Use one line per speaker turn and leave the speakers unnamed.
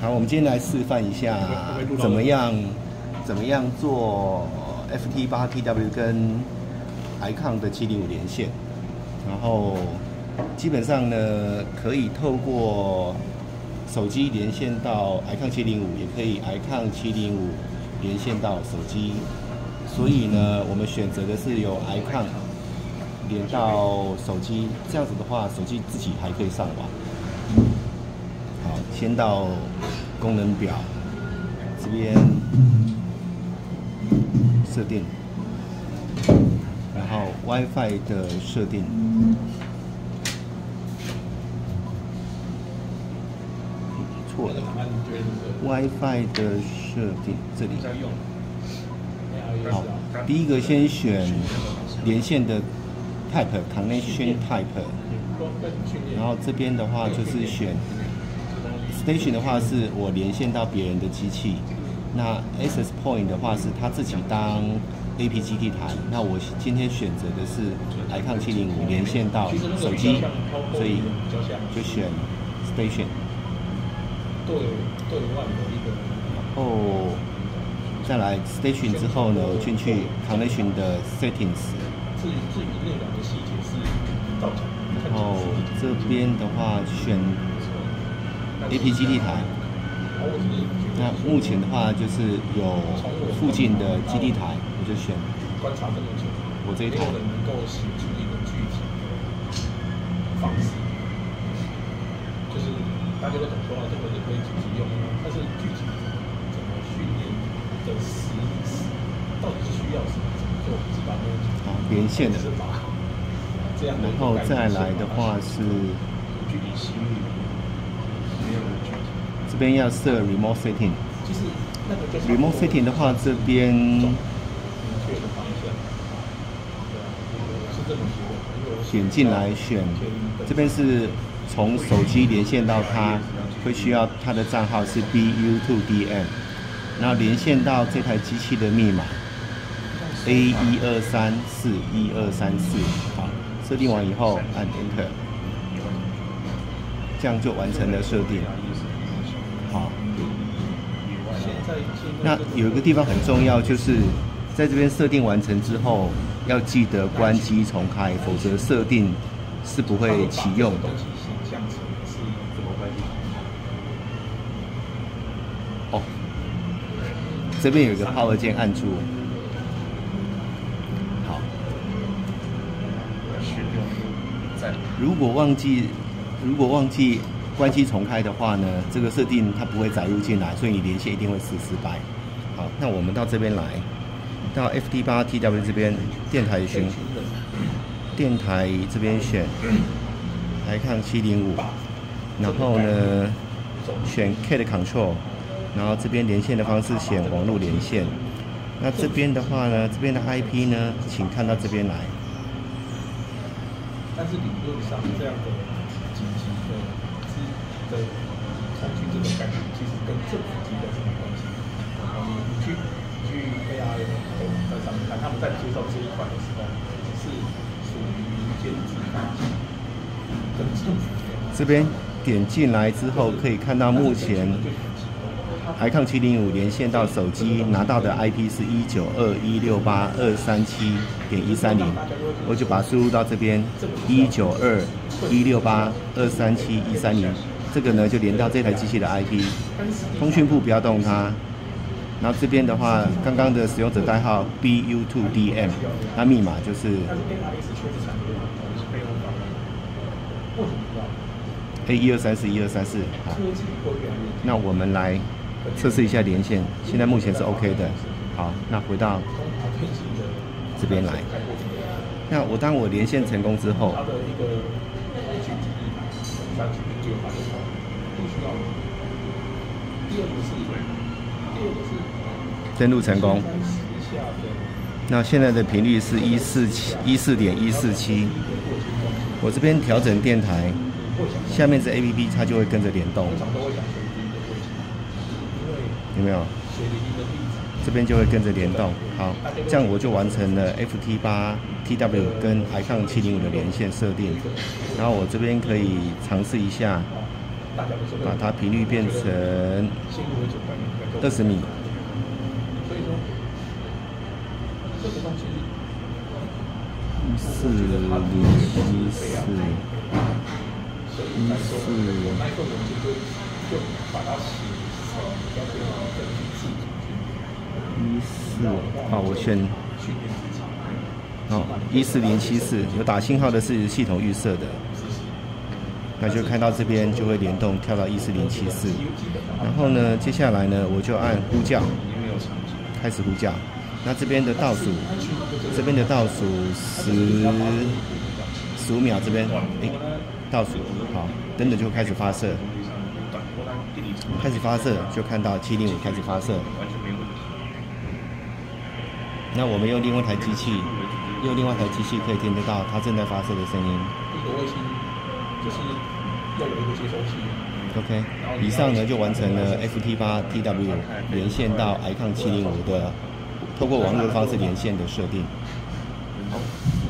好，我们今天来示范一下怎么样做 FT8 TW 跟 Icon 的705连线。然后基本上呢，可以透过手机连线到 Icon 705，也可以 Icon 705连线到手机。所以呢，我们选择的是由 Icon 连到手机，这样子的话，手机自己还可以上网。好，先到功能表这边设定，然后 WiFi 的设定，错了 ，WiFi 的设定这里。好，第一个先选连线的 Connection Type， 然后这边的话就是选 Station 的话是我连线到别人的机器，那 Access Point 的话是他自己当 APGT 台，那我今天选择的是 Icon 705连线到手机，所以就选 Station。然后再来 Station 之后呢，进去 Connection 的 Settings。然后这边的话选 APGT 台，那目前的话就是有附近的基地台，我就选我这一台。
就是大家都很说这个是可以具体用，但是具体怎么训练的到底是需要什么做，不知道。
好，连线的。然后再来的话是这边要设 Remote Setting。Remote Setting 的话，这边点进来选，这边是从手机连线到它，会需要它的账号是 BU2DM， 然后连线到这台机器的密码 A12341234。好。设定完以后按 Enter， 这样就完成了设定。好，那有一个地方很重要，就是在这边设定完成之后，要记得关机重开，否则设定是不会启用的。哦，这边有一个 Power 键按住。如果忘记关机重开的话呢，这个设定它不会载入进来，所以你连线一定会失败。好，那我们到这边来，到 FT8 TW 这边电台选，电台这边选Icon 705，然后呢选 Cat Control， 然后这边连线的方式选网络连线。那这边的话呢，这边的 IP 呢，请看到这边来。
但是理论上，这样的紧急的通讯这个概念，其实跟政府机构是没关系的。你去 AI 的网站上面看，他们在接受这一块的时候，是属于民间自发性，跟政府
这边点进来之后，可以看到目前Icon 705连线到手机拿到的 IP 是192.168.237.130，我就把它输入到这边192.168.237.130，这个呢就连到这台机器的 IP， 通讯部不要动它。然后这边的话，刚刚的使用者代号 BU2DM， 那密码就是 A12341234。好，那我们来测试一下连线，现在目前是 OK 的。好，那回到这边来。那当我连线成功之后，登录成功。那现在的频率是14.147，我这边调整电台，下面这 APP 它就会跟着联动。有没有？这边就会跟着联动。好，这样我就完成了 FT8 TW 跟 Icon 705的连线设定。然后我这边可以尝试一下
大家都是
把它频率变成
先入为主观念能够
20米。
所以说这个东西
14074。
所以来说，我那一份文件就把它写成要不要根据自主去
14，好，我选
训练自己。
好14074，有打信号的是系统预设的，那就看到这边就会联动跳到14074，然后呢，接下来呢我就按呼叫，开始呼叫，那这边的倒数15秒，这边倒数好，灯的就开始发射，就看到705开始发射。那我们用另外一台机器可以听得到它正在发射的声音。
一个卫星就是要有一个接收器。
OK， 以上呢就完成了 FT8TW 连线到 ICON 705的透过网络的方式连线的设定。好。